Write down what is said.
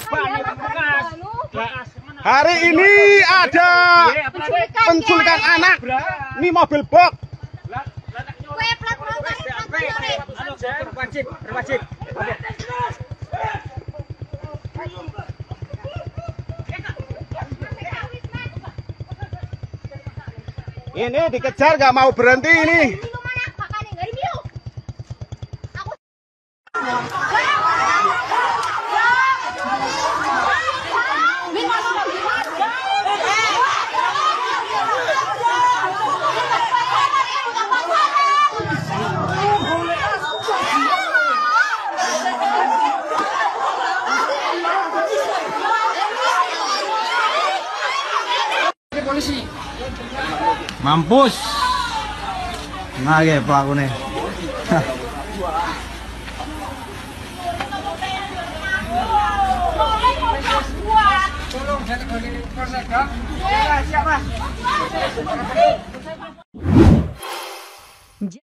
Hari ini ada penculikan anak. Ini mobil box. Berwajib. Ini dikejar gak mau berhenti ini. Polisi. Mampus. Nah, ya pelaku nih. Tolong saya kembali ke proses, siap, Mas.